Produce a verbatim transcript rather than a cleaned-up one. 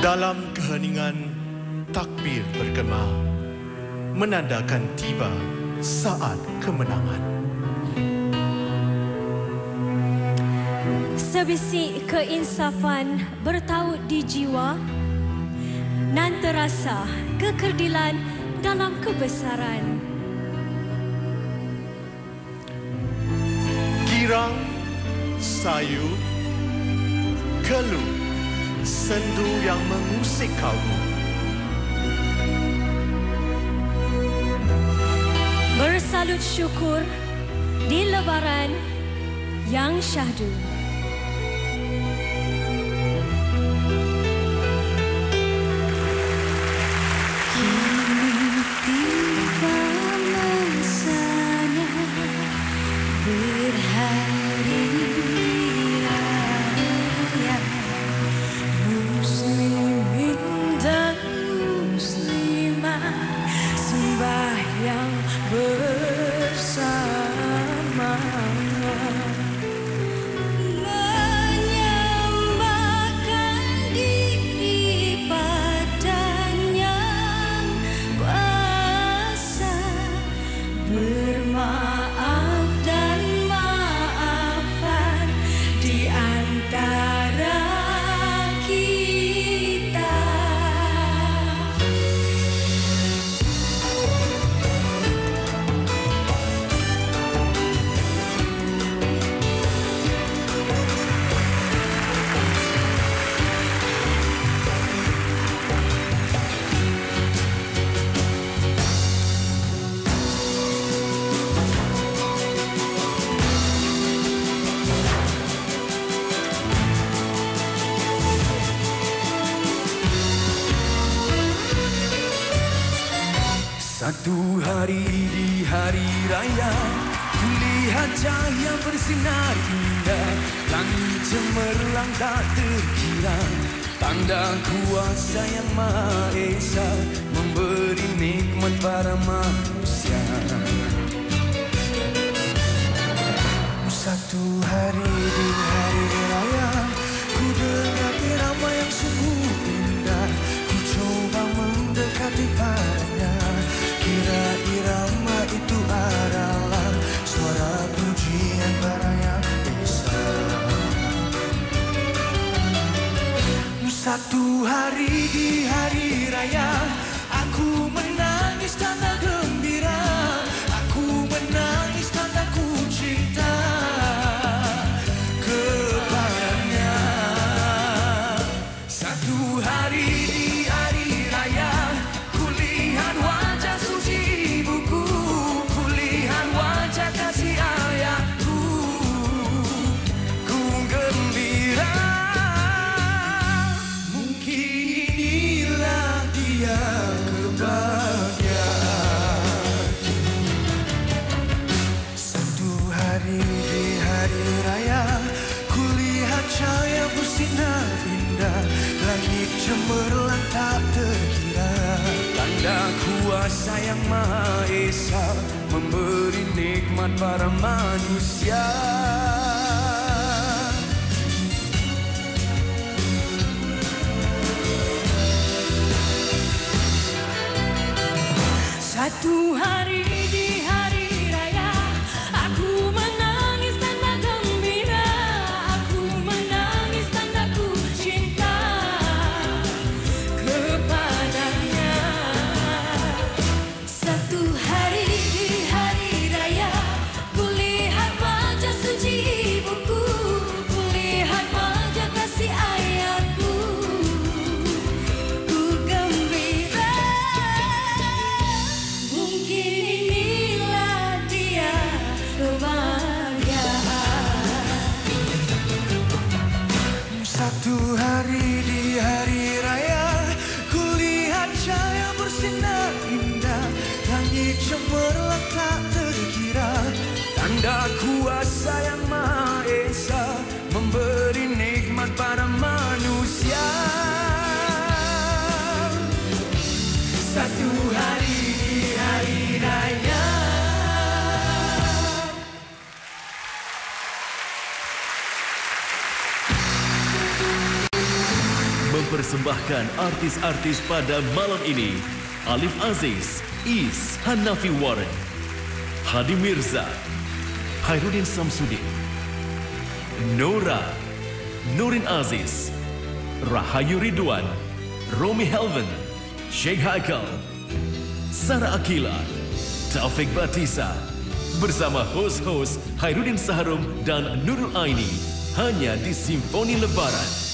Dalam keheningan, takbir bergema, menandakan tiba saat kemenangan. Sebisik keinsafan bertaut di jiwa, nan terasa kekerdilan dalam kebesaran. Girang, sayu, keluh, sendu yang mengusik kalbu. Bersalut syukur di lebaran yang syahdu. Kini tiba masanya berhari raya. Muslimin dan muslimat sembahyang bersama, menyembahkan diri padanya kuasa, bermaaf dan maafan di antara kita. Satu hari di hari raya, kulihat cahaya bersinar indah, langit cemerlang tak terkira, tanda kuasa yang Maha Esa memberi nikmat para manusia. Satu hari di hari raya, ku dengar irama yang sungguh indah, ku coba mendekati padanya. Kira irama itu adalah suara pujian para yang esa. Satu hari di hari raya, aku menangis tanda gembira, aku menangis tanda ku cinta kepadanya. Satu hari di hari raya, kulihat wajah suci ibuku, kulihat wajah kasih ayahku, ku gembira. Mungkin inilah dia kebahagiaan. Satu hari di hari raya, kulihat cahaya bersinar indah, langit cemerlang tak terkira, tanda kuasa yang Maha Esa memberi nikmat para manusia. Satu hari di hari raya, aku menangis tanda gembira, aku menangis tanda ku cinta kepadanya. Satu hari di hari raya, kulihat wajah suci mempersembahkan artis-artis pada malam ini. Alif Aziz, Is, Hanafi Warren, Hadi Mirza, Khairuddin Samsudin, Nora, Nurin Aziz, Rahayu Ridwan, Romi Helven, Sheikh Haikal, Sarah Akila, Taufik Batisa, bersama hos-hos Khairuddin Saharum dan Nurul Aini, hanya di Simfoni Lebaran.